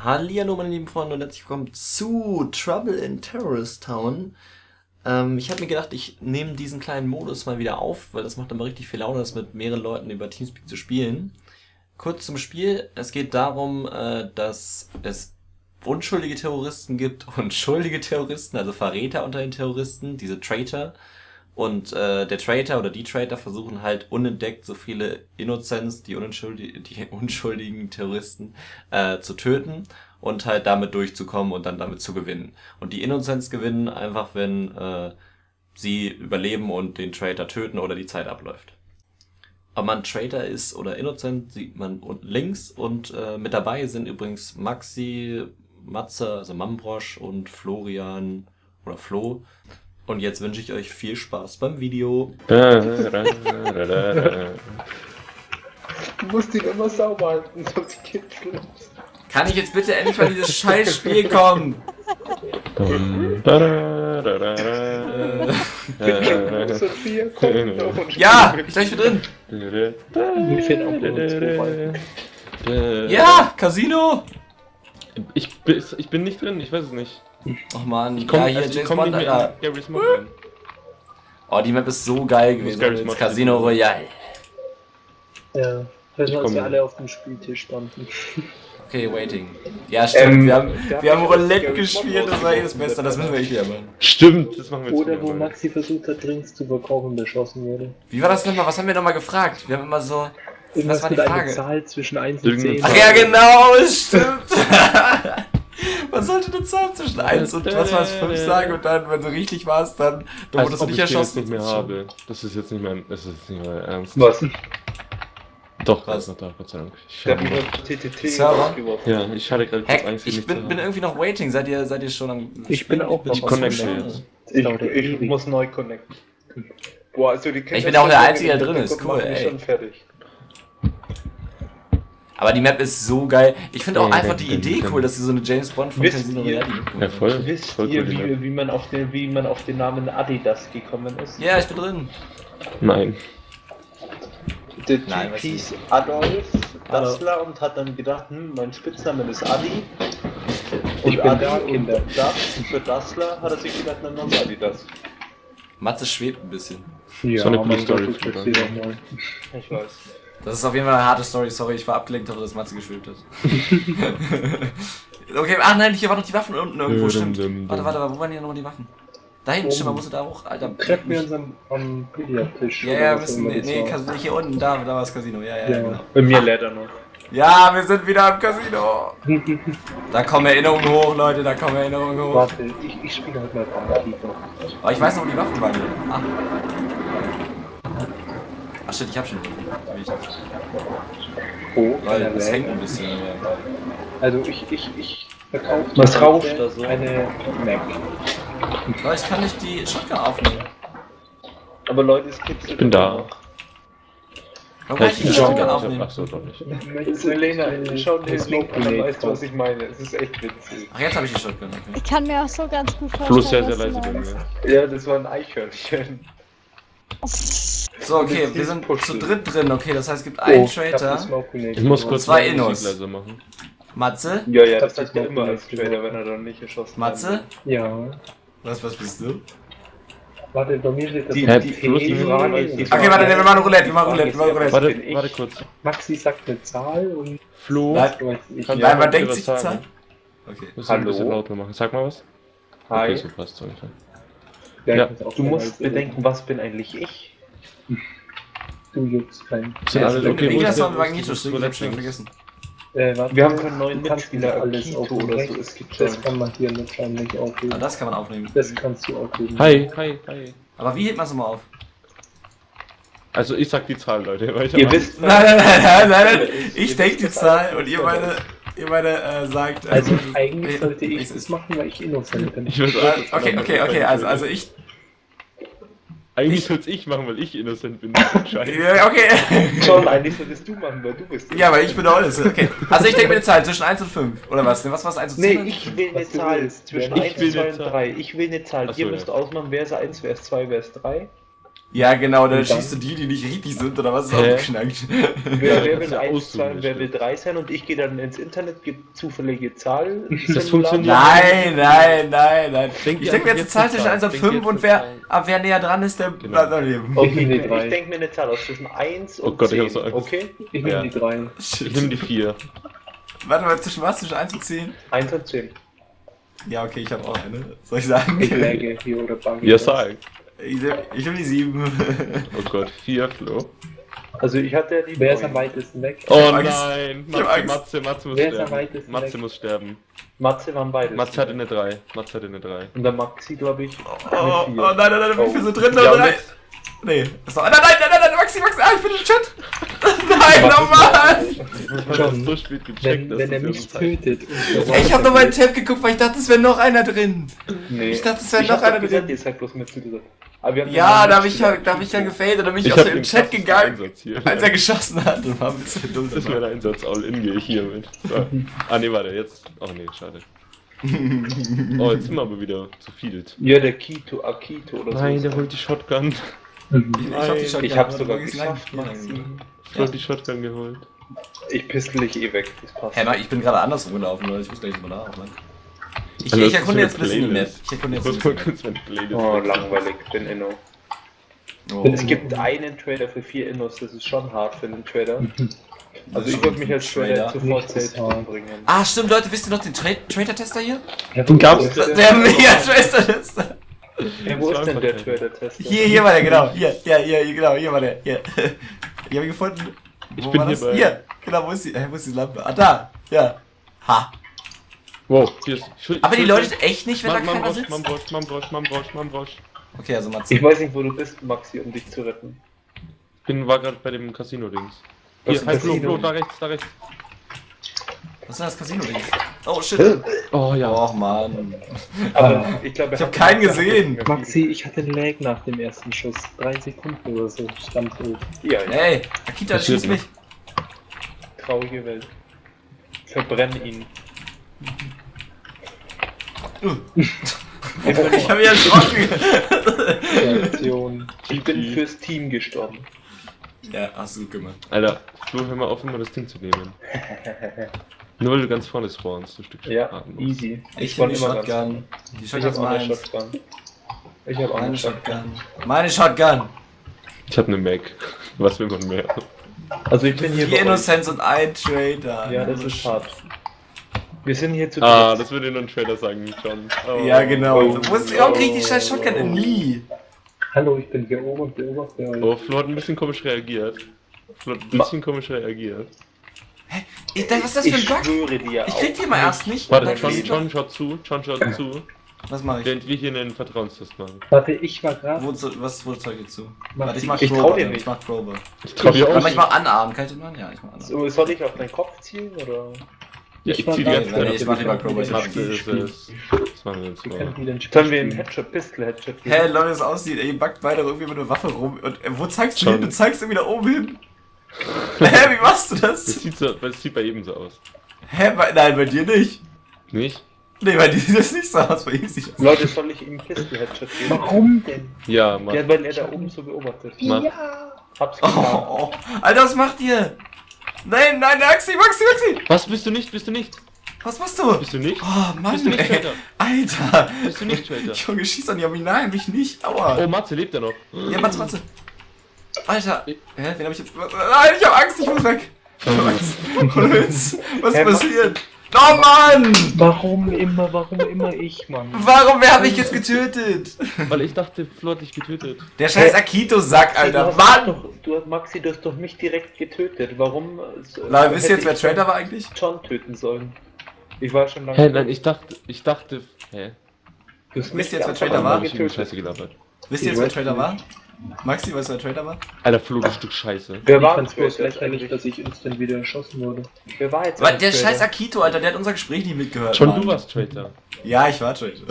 Hallihallo meine lieben Freunde und herzlich willkommen zu Trouble in Terrorist Town. Ich habe mir gedacht, ich nehme diesen kleinen Modus mal wieder auf, weil das macht immer richtig viel Laune, das mit mehreren Leuten über Teamspeak zu spielen. Kurz zum Spiel, es geht darum, dass es unschuldige Terroristen gibt und schuldige Terroristen, also Verräter unter den Terroristen, diese Traitor. Und der Traitor oder die Traitor versuchen halt unentdeckt so viele Innocents, die unschuldigen Terroristen, zu töten und halt damit durchzukommen und dann damit zu gewinnen. Und die Innocents gewinnen einfach, wenn sie überleben und den Traitor töten oder die Zeit abläuft. Ob man Traitor ist oder Innocent, sieht man unten links. Und mit dabei sind übrigens Maxi, Matze, also Mambrosch und Florian oder Flo. Und jetzt wünsche ich euch viel Spaß beim Video. Du musst ihn immer sauber halten, sonst geht's los. Kann ich jetzt bitte endlich mal in dieses scheiß Spiel kommen? Ja, ich bin drin. Ja, Casino. Ich bin nicht drin, ich weiß es nicht. Ach man, ich komm, ja, hier James Bond, Alter. Oh, die Map ist so geil gewesen. Jetzt Casino Royale. Ja, weil wir alle auf dem Spieltisch standen. Okay, waiting. Ja, stimmt, wir haben Roulette gespielt, das war eh das Beste, das müssen wir echt wieder machen. Stimmt, das machen wir jetzt. Oder wo Maxi versucht hat, Drinks zu verkaufen und beschossen wurde. Wie war das nochmal? Was haben wir nochmal gefragt? Wir haben immer so... Was war die Frage? Eine Zahl zwischen 1 und 10. Ach ja, genau, es stimmt! Man sollte eine Zahl zwischen 1 und was war es, 5 sagen und dann, wenn du richtig warst, dann wurdest du nicht erschossen. Nicht mehr habe. Das ist jetzt nicht mehr ernst. Was? Doch, was noch da, Gott sei Dank. Ich habe wieder TTT ausgeworfen. Ja, ich hatte gerade kurz Angst, ich bin irgendwie noch waiting. Seid ihr schon am... Ich bin auch noch connected jetzt. Ich muss neu connecten. Boah, also die ich bin auch der Einzige, der drin ist. Cool, ey. Schon fertig. Aber die Map ist so geil. Ich finde auch einfach die Idee cool, dass sie so eine James Bond von Casino Royale. Ja, voll. Wisst ihr, wie man auf den Namen Adidas gekommen ist? Ja, ich bin drin. Nein. Der Typ hieß Adolf Dassler und hat dann gedacht, mein Spitzname ist Adi. Und Adi und das für Dassler hat er sich gedacht, dann noch Adidas. Matze schwebt ein bisschen. Ja, so eine coole Story. Ich weiß. Das ist auf jeden Fall eine harte Story, sorry, ich war abgelenkt, aber dass Matze geschwebt hat. Okay, ach nein, hier waren noch die Waffen unten irgendwo, stimmt. Warte, wo waren hier nochmal die Waffen? Da hinten, stimmt, man musste da auch, Alter. Treffen wir uns am Billardtisch. Ja, müssen, nee, hier unten, da war das Casino, ja, genau. Bei mir leider noch. Ja, wir sind wieder am Casino. Da kommen Erinnerungen hoch, Leute, da kommen Erinnerungen hoch. Warte, ich spiele halt mal Barkeeper. Aber ich weiß noch, wo die Waffen waren. Ach shit, ich hab schon. Oh, weil das hängt ein bisschen. Also ich verkaufe. Was rauscht da so? Eine Mac. Leute, ich kann nicht die Shotgun aufnehmen. Aber Leute, es gibt. Ich bin da. Warum kann ich die Shotgun aufnehmen? Achso, doch nicht. Selena, schau dir den Link an, dann weißt du, was ich meine. Es ist echt witzig. Ach, jetzt habe ich die Shotgun. Okay. Ich kann mir auch so ganz gut vorstellen. Flo ist sehr leise bei mir. Ja, das war ein Eichhörnchen. So, okay, wir sind zu dritt drin. Okay, das heißt, es gibt einen Traitor. Ich muss kurz 2 Innos. Machen. Matze? Ja, das sagt er immer als Traitor, wenn er dann nicht erschossen hat. Matze? Ja. Was bist du? Warte, bei mir steht das die Frage. Okay, warte, wir machen Roulette, Warte kurz. Maxi sagt eine Zahl und Flo. Nein, man denkt sich die Zahl. Okay. Hallo. Ein bisschen lauter machen. Sag mal was. Hi. Okay, so passt so ungefähr. Ja, du musst bedenken, was bin eigentlich ich? Du juckst kein. Sind alle okay? Wie das war ein Magnetos, ich hab schon vergessen. Wir haben keinen neuen Mitspieler, alles Kito oder so, es gibt das kann man hier wahrscheinlich aufheben. Ah, das kann man aufnehmen. Das kannst du aufheben. Hi. Aber wie hebt man es nochmal auf? Also ich sag die Zahl, Leute. Ihr wisst... Nein. Ich denke die Zahl und ihr beide sagt... Also eigentlich sollte ich es machen, weil ich innocent bin. Okay, also ich... Eigentlich soll's ich machen, weil ich innocent bin. Ja, okay. Schon, eigentlich solltest du machen, weil du bist. Ja, aber ich bin auch innocent. Okay. Also ich denke mir eine Zahl zwischen 1 und 5. Oder was? Was war's 1 und 10? Nee, ich will eine Zahl zwischen 1 und 2 und 3. Ich will eine Zahl. Ihr müsst ausmachen, wer ist 1, wer ist 2, wer ist 3. Ja, genau, dann Und dann? schießt du die nicht richtig sind, oder was ist Hä? aufgeknackt? Wer will Das ist ja 1, 2, aussuchen, wer will 3 sein und ich gehe dann ins Internet, gebe zufällige Zahl. Das funktioniert. Nein. Denk Ich dir denke mir einfach jetzt eine Zahl eine zwischen 1 und Denk dir 5 jetzt und eine Zahl. wer näher dran ist, der bleibt am Leben. Ich Ich nehme die denke 3. mir eine Zahl aus zwischen 1 Oh und Gott, ich 10, hab so Angst. okay? Ich nehme Ja. die 3. Ich nehme die 4. Warte mal, zwischen was? Zwischen 1 und 10? 1 und 10. Ja, okay, ich habe auch eine. Soll ich sagen? Ich lagge hier oder buggy. Ja, sag. Ich nehm die 7. Oh Gott, 4, Flo. Also ich hatte ja die Wer ist am 9. weitesten weg? Oh Angst. nein, Ich hab Angst. Matze muss Wer ist am sterben. weitesten Matze weg? muss sterben. Matze waren beide. Matze hatte eine 3. Matze hatte eine 3. Und der Maxi, glaube ich, Oh, eine 4. nein, wie viel sind drin? Ja, und Nein. jetzt- Nee. Das war, nein, Maxi, ich bin im Chat. Nein, nochmal. Ich hab das so spät gecheckt, Wenn er das mich ist ja so ein tötet. Ich habe nur meinen Tab geguckt, weil ich dachte, es wäre noch einer drin. Nee. Ich dachte, es wäre Ich noch hab doch einer gesagt, drin. ihr seid bloß mit zugesagt. Aber wir haben Ja, den da nicht hab ich ja gefailt und dann bin ich Ich aus hab dem den Chat krassesten gegangen, Einsatz hier. als er geschossen hat und war ein bisschen dumm. Das ist mein Einsatz, All-In gehe ich hier mit. So. Ah ne, warte, jetzt. Oh ne, schade. Oh, jetzt sind wir aber wieder zu viel. Ja, der Kito, Akito oder so. Nein, der holt die Shotgun. Ich hab's sogar geschafft, Maxi. Flo hat die Shotgun geholt. Ich pistel dich eh weg, das passt. Hä, ich bin gerade andersrum gelaufen, Leute. Ich wusste gar nicht, was man da auch, Mann. Ich Also, das erkunde ist jetzt ein bisschen die Map. Playlist. Ich erkunde Ich jetzt muss ein mal bisschen. kurz meine Playlist Oh, wechseln. langweilig, den Inno. Oh. Es gibt einen Trader für 4 Innos, das ist schon hart für einen Trader. Also ich würde mich als Trader sofort Nichts selbst ist hart. umbringen. Ah, stimmt, Leute, wisst ihr noch den Trader-Tester hier? Den gab's. Der Mega-Trader-Tester. Ja, wo ist denn der Trader-Tester? Hier war der, genau. Hier, genau, hier war der. Hier. Ich hab ihn gefunden. Ich Wo bin war hier das? bei- Hier, genau, wo ist die Lampe? Ah, da. Ja. Ha. Wow, hier ist. Aber die Leute echt nicht, wenn da keiner sitzt? Mambrosch. Okay, also Matze. Ich weiß nicht, wo du bist, Maxi, um dich zu retten. War gerade bei dem Casino-Dings. Was Hier, ist halt Flo, Casino? da rechts. Was ist denn das Casino-Ding? Oh, shit. Oh ja. Och, Mann. Aber ich glaube, Ich hab keinen gesehen. Maxi, ich hatte einen Lag nach dem ersten Schuss. 3 Sekunden oder so stand hoch. Ja, Ey, Akita, Passiert schieß mich. traurige Welt. Verbrenn ihn. Ich hab mich erschrocken. Reaktion. Ich bin fürs Team gestorben. Ja, hast du gut gemacht. Alter, Flo, hör mal auf, immer das Ding zu nehmen. Nur weil du ganz vorne spawnst, du Stück Ja, Atemlos. easy. Ich spawn bin die immer ganz Shotgun. vorne. Die Ich Shotgun hab ist auch eine meins. Shotgun. Ich hab auch Meine eine Shotgun. Shotgun. Meine Shotgun. Ich hab ne Mac. Was will man mehr? Also ich bin hier 4 bei euch. Innocents und ein Trader. Ja, das ist hart. Wir sind hier zu Ah, dritt. das würde nur ein Trailer sagen, John. Oh. Ja, genau. Oh. Warum krieg ich die scheiß Shotgun nie? Hallo, ich bin hier oben und beobachte euch. Oh, Flo hat ein bisschen komisch reagiert. Ich denke, was ist das für ein Ich Bug? schwöre dir. Ich krieg die mal erst nicht. Warte, Und dann krieg ich John schaut zu. Was mach ich? Während wir hier einen Vertrauenstest machen. Warte, ich war gerade. Wo zeig ich zu? Mach Warte, ich die- mach Ich trau Crowbar. dir nicht. Ich mach Crowbar. Ich trau dir auch Aber ich nicht. mach Anarmen. Kann ich den machen? Ja, ich mach Anarmen. So, soll ich auf deinen Kopf zielen oder? Ja, ich zieh die Nee, ganze Zeit nee, auf ich den mach lieber Kopf. Crowbar, ich Matze mach ist es. Das machen wir jetzt Wir mal. können wieder ein Spiel Sollen wir einen spielen. Headshot, Pistol-Headshot Hä, Leute, wie es aussieht, ey, ihr backt beide irgendwie mit einer Waffe rum. Und wo zeigst du Schon. hin? Du zeigst irgendwie da oben hin. Hä, wie machst du Das das? sieht bei jedem so aus. Hä, nein, bei dir nicht. Nicht? Nee, bei dir sieht das nicht so aus, bei ihm sieht das. Leute, soll ich ihm Pistol-Headshot geben? Warum denn? Ja, Mann. Ja, weil er da oben so beobachtet. Mann. Hab's Oh, getan. oh. Alter, was macht ihr? Nein, Maxi! Was, bist du nicht? Was machst du? Bist du nicht? Oh, Mann, Bist du nicht ey. Traitor? Alter! Bist du nicht Traitor? Junge, schieß an die Ami. Nein, mich nicht. Aua. Oh, Matze, lebt er noch? Ja, Matze. Alter. Hä, wen hab ich jetzt... Nein, ich hab Angst, ich muss weg. Ich hab Angst. Ohne Witz. Was ist passiert? Oh, Mann! Warum immer ich, Mann? Wer hat mich jetzt getötet? Weil ich dachte, Flo hat dich getötet. Der scheiß Akito-Sack, Alter. Mann! Maxi, du hast doch mich direkt getötet. Warum? Na, wisst ihr jetzt, hätte wer ich Trader war eigentlich? John töten sollen. Ich war schon lange. Hä, nein, ich dachte, hä? Du hast Wisst ihr mich jetzt, wer am Trader Anfang war? Hab ich irgendwie getötet. Scheiße gelabert. Wisst ihr jetzt, wer Trader war? Maxi, weißt du, wer Trader war? Alter, Flo, du Stück Scheiße. Wer Ich war fand's bloß Trader lächerlich, eigentlich? dass ich instant wieder erschossen wurde. Wer war jetzt Weil eigentlich der Trader? scheiß Akito, Alter, der hat unser Gespräch nicht mitgehört. Schon Mann. du warst Traitor. Ja, ich war Trader.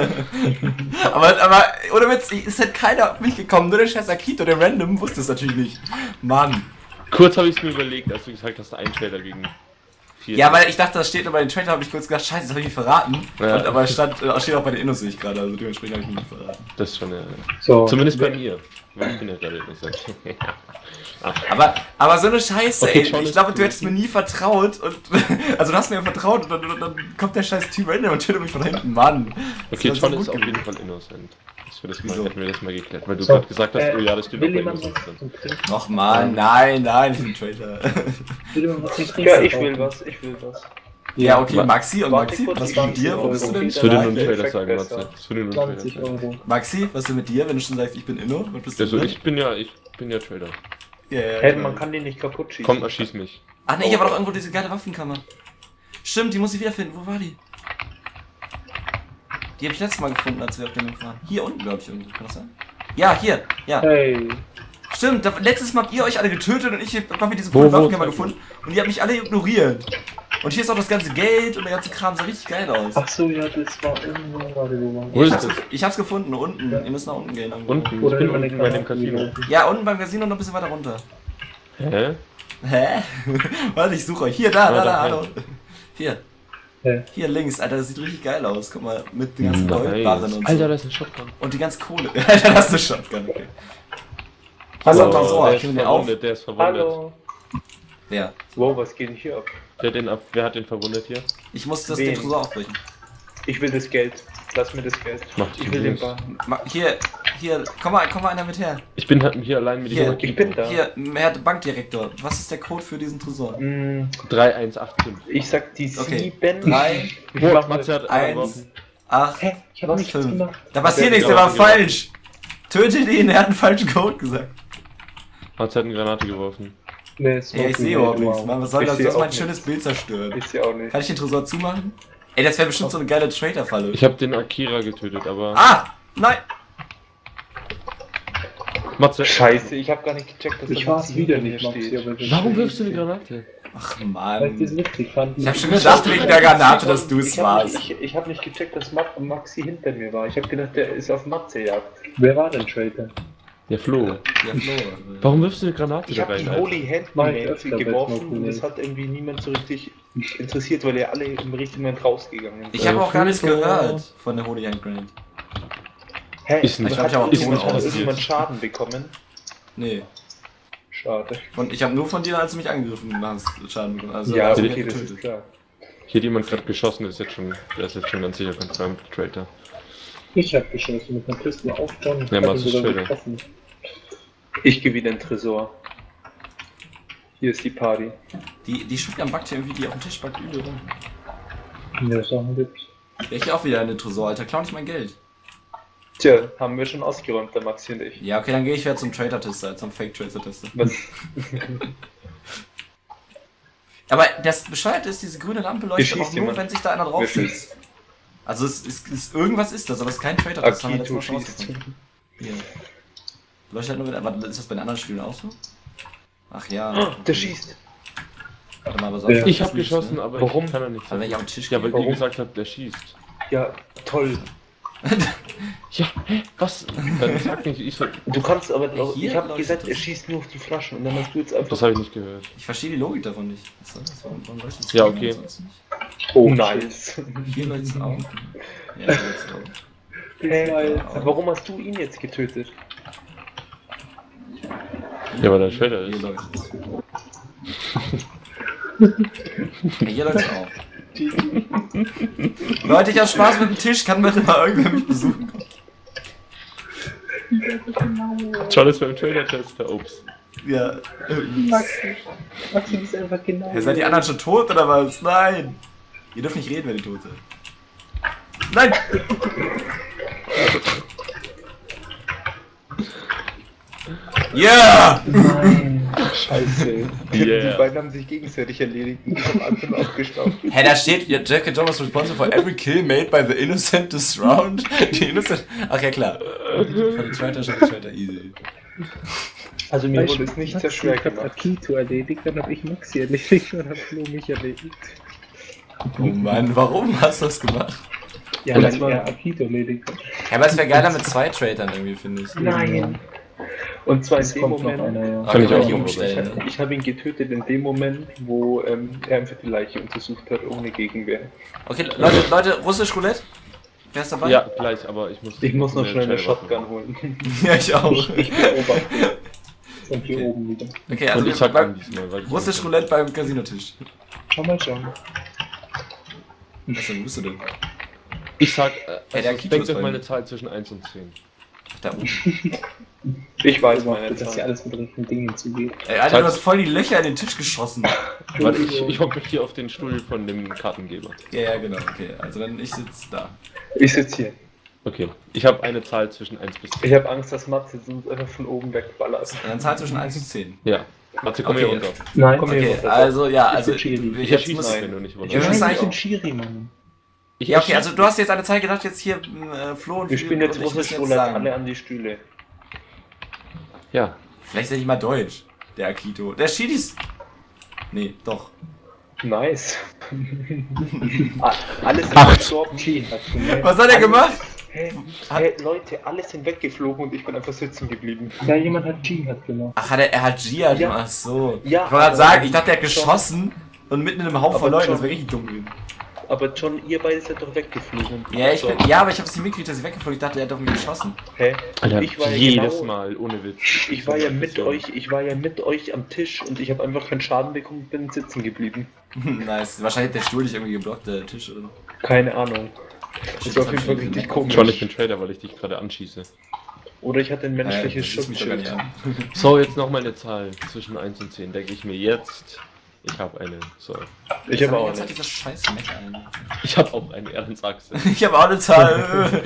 aber ohne Witz, ist halt keiner auf mich gekommen, nur der scheiß Akito, der Random, wusste es natürlich nicht. Mann. Kurz habe ich es mir überlegt, als du gesagt hast, ein Traitor gegen 4. Ja, weil ich dachte, das steht nur bei den Trader, habe ich kurz gedacht, scheiße, das habe ich mich verraten. Ja. Aber es steht auch bei den Innos nicht gerade, also dementsprechend habe ich mich nicht verraten. Das ist schon, ja. So, Zumindest bei mir. weil ich bin ja gerade innocent. Aber so eine Scheiße, Okay, ey. John Ich ist glaube, gut. du hättest mir nie vertraut und. Also, du hast mir ja vertraut und dann kommt der scheiß Typ random und tötet mich von hinten, Mann. Das Okay, war so John gut ist auf gewesen. jeden Fall innocent. Wieso? Hätten wir das mal geklärt, weil du So, gerade gesagt hast, oh ja, das steht will auch bei jemand innocent was drin. zum Trinken? Och man, nein, ich bin ein Traitor. Will jemand was zum Trinken? Ja, ich will was. Ja, okay, Wa- Maxi und Warte Maxi, kurz, was ich ist mit dir? 20 Wo bist du Euro. denn? Das würde nur ein Nein, Trailer Effekt sagen, besser. Matze. Das würde nur ein 20 Trailer sagen. Euro. Maxi, was ist denn mit dir, wenn du schon sagst, ich bin Inno? Was bist du Also denn? ich bin ja Trader. Ja, Hey, genau. man kann den nicht kaputt schießen. Komm, erschieß mich. Ach ne, hier war doch irgendwo diese geile Waffenkammer. Stimmt, die muss ich wiederfinden. Wo war die? Die habe ich letztes Mal gefunden, als wir auf dem Weg waren. Hier unten, glaube ich, irgendwo. Kann das sein? Ja, hier. Ja. Hey. Stimmt, letztes Mal habt ihr euch alle getötet und ich habe mir diese Wo, coole wo? Waffenkammer gefunden und die haben mich alle ignoriert. Und hier ist auch das ganze Geld und der ganze Kram sah richtig geil aus. Ach so, ja, das war irgendwo. Warte, wo war Wo Ich ist hab's, das? ich hab's gefunden, unten. Ihr müsst nach unten gehen. irgendwo. Unten? Ich Oder bin in meine unten bei dem Granate Casino. geworfen. Ja, unten beim Casino noch ein bisschen weiter runter. Hä? Hä? Warte, ich suche euch. Hier, da, Ja, hallo. Hier. Hä? Hier links, Alter, das sieht richtig geil aus. Guck mal, mit den ganzen Goldbarren und so. Alter, da ist ein Shotgun. Und die ganze Kohle. Alter, das ist eine Shotgun, okay. Was Oh, hat man so? der Ich ist will den auf. verwundet, der ist verwundet. Hallo. Wer? Wow, was geht denn hier ab? Wer hat den verwundet hier? Ich muss das Wen? den Tresor aufbrechen. Ich will das Geld. Lass mir das Geld. Macht Ich will den Jungs. Bar. Hier, komm mal einer mit her. Ich bin halt hier allein mit Hier, dieser Ich bin da. Hier, Herr Bankdirektor, was ist der Code für diesen Tresor? 3185. Ich sag die Okay. 7. 3, Ich mach Matze hat 1, 8, Hä? Ich hab nichts 5. gemacht. Da passiert Der nichts, hat der war die Granate falsch. Tötet ihn, er hat einen falschen Code gesagt. Matze hat eine Granate geworfen. Nee, es Ja, war ich sehe gut, überhaupt wow. nichts. Mann, was soll Ich das? seh Du hast auch mein nichts. schönes Bild zerstört. Ich sehe auch nicht. Kann ich den Tresor zumachen? Ey, das wäre bestimmt so eine geile Traitor-Falle. Ich habe den Akira getötet, aber... Ah! Nein! Matze, Scheiße, ich hab gar nicht gecheckt, dass Ich da war's Maxi wieder hinter mir nicht, Maxi, steht. aber das warum ist wirfst du eine richtig. Granate? Ach Weil ich Mann. das witzig fand. Ich hab schon gedacht wegen der Granate, dass du es warst. Ich hab nicht gecheckt, dass Maxi hinter mir war. Ich hab gedacht, der ist auf Matzejagd. Wer war denn Traitor? Der Flo. Ja, Flo. Warum wirfst du eine Granate Ich da hab rein? den Alter? Holy Hand Mach ich Grenade öfter, geworfen wenn's mal und cool es ist. hat irgendwie niemand so richtig interessiert, weil ja alle im richtigen Moment rausgegangen sind. Ich habe auch gar nichts Flo. gehört von der Holy Hand Grenade. Hä? Ist nicht- Ich glaub, ich hab auch hat Ton irgendjemand ausgeführt. irgendjemand Schaden bekommen? Nee. Schade. Ich habe nur von dir, als du mich angegriffen hast, Schaden bekommen. Also, Ja, hast du okay, mich das getötet. ist klar. Hier hat jemand gerade geschossen, der ist jetzt schon ganz sicher confirmed Traitor. Ich hab geschossen mit einer Pistole auf John. Ja, Hab machst ihn du sogar schön. getroffen. Ich gehe wieder in den Tresor. Hier ist die Party. Die Shotgun backt hier irgendwie, die auf dem Tisch backt übel rum. Ja, das war ein Witz. Ja, ich geh auch wieder in den Tresor, Alter. Klau nicht mein Geld. Tja, haben wir schon ausgeräumt, der Maxi und ich. Ja, okay, dann gehe ich wieder zum Traitor-Tester, zum Fake-Traitor-Tester. Was? Aber das Bescheuerte ist, diese grüne Lampe leuchtet schießt auch nur, jemand. wenn sich da einer drauf Wer sitzt. Also irgendwas ist das, aber es ist kein Traitor-Tester, haben wir letztes Akito Mal schon schießt. rausgefunden. Hier. Leuchtet halt nur, aber ist das bei den anderen Spielen auch so? Ach ja. Oh, der schießt. Warte mal, aber sonst Ja. Ich das habe nicht, geschossen, ne? aber Warum? ich kann er nicht Weil wenn ich sagen. auf den Tisch Ja, gehe. weil ihr Warum? gesagt habt, der schießt. Ja, toll. Ja, hä? Was? Dann sag nicht, ich soll... Du kannst aber doch. Hier Ich habe leuchtet gesagt, es. er schießt nur auf die Flaschen und dann hast du jetzt einfach. Das habe ich nicht gehört. Ich verstehe die Logik davon nicht. Was soll das? Warum leuchtet es Ja, hier okay. und sonst nicht? Oh, nice. Hier leuchtet es auch. Ja, hier leuchtet es auch. Hey, warum hast du ihn jetzt getötet? Ja, weil der Traitor Hier ist. leuchtet es. Ja, hier leuchtet es auch. Leute, ich hab Spaß mit dem Tisch. Kann bitte mal irgendwer mich besuchen? John ist beim Traitor-Tester, ups. Ja. Maxi ist einfach genau. Ja, seid die anderen schon tot oder was? Nein! Ihr dürft nicht reden, wenn ihr tot seid. Nein! Yeah! Nein. Scheiße. Yeah. Die beiden haben sich gegenseitig erledigt und ich hab einfach nur abgestaubt. Hä, da steht, Jack and John was responsible for every kill made by the innocent this round. Die innocent. Ach ja, klar. Von den Traitor schon Traitor easy. Also mir Weißt wurde du, es nicht sehr Maxi schwer hat gemacht. Akito erledigt, dann hab ich Maxi erledigt und hab Flo mich erledigt. Oh Mann, warum hast du das gemacht? Ja, Und weil zwar- er Akito erledigt hat. Ja, aber es wäre geiler mit zwei Traitern irgendwie, finde ich. Nein. Und zwar in Es dem kommt noch Moment. einer, ja. Ah, Kann ich kann auch ich noch umstellen. Ne? Ich habe ihn getötet in dem Moment, wo er einfach die Leiche untersucht hat, ohne Gegenwehr. Okay, Leute, Russisch Roulette? Wer ist dabei? Ja, gleich, aber ich muss noch schnell eine Shotgun holen. Ja, ich auch. Ich beobachte. Und hier oben wieder. Okay, also und ich sag beim dann diesmal, weil ich Russisch Roulette beim Casinotisch. Schau mal schon. Was denn, wo bist du denn? Ich sag, der also Kito denkt ist euch bei mal mir. eine Zahl zwischen 1 und 10. Da oben. Ich weiß Ich meine weiß, dass hier Zahl. alles mit richtigen Dingen zugeht. Ey, Alter, du hast voll die Löcher in den Tisch geschossen. Warte, ich hocke mich hier auf den Stuhl von dem Kartengeber. Ja, genau, okay. Also dann, ich sitze da. Ich sitze hier. Okay, ich habe eine Zahl zwischen 1 bis 10. Ich habe Angst, dass Matze uns einfach von oben wegballert. Dann Zahl zwischen 1 und 10. Ja, Matze, komm Okay. hier runter. Nein, Komm hier Okay, runter. also ja, also Ich bin Schiri. ich Ich jetzt erschieße muss... dich, wenn du nicht Ja, runter das Nein, ist ich eigentlich bin auch- Schiri, Mann. Ja, okay, also du hast jetzt eine Zeit gedacht, jetzt hier Flo und Wir spielen jetzt und ich muss Russisch jetzt Roulette, sagen. alle an die Stühle. Ja, Vielleicht ist er nicht mal Deutsch, der Akito. Der Schiedis... Nee, doch. Nice. Alles sind 8. gestorben. Was hat er gemacht? Hey, Leute, alle sind weggeflogen und ich bin einfach sitzen geblieben. Ja, jemand hat Dschihad gemacht. Ach, er hat Jihad Ja. gemacht, ach so. Ja, Ich wollte gerade aber- sagen, ich dachte, er hat geschossen und mitten in einem Haufen Aber von Leuten, schon- das wäre richtig dumm gewesen. Aber John, ihr beide seid doch weggeflogen. Ja, aber ich habe es nicht mitgekriegt, dass ich weggeflogen. Ich dachte, er hat auf mich geschossen. Hä? Alter, Ich war ja jedes genau- Mal, ohne Witz. Ich war ja mit euch am Tisch und ich habe einfach keinen Schaden bekommen und bin sitzen geblieben. Nice. Wahrscheinlich hat der Stuhl dich irgendwie geblockt, der Tisch oder so. Keine Ahnung. Das war auf jeden Fall richtig komisch. John, ich bin Trader, weil ich dich gerade anschieße. Oder ich hatte ein menschliches das ist mich doch gar Schutzschild. nicht an. So, jetzt noch mal eine Zahl zwischen 1 und 10, denke ich mir jetzt. Ich habe eine. So. Ich habe auch jetzt hat eine. dieser scheiß Mac ein. Ich habe auch eine Ehrensachse. Ich habe auch eine Zahl.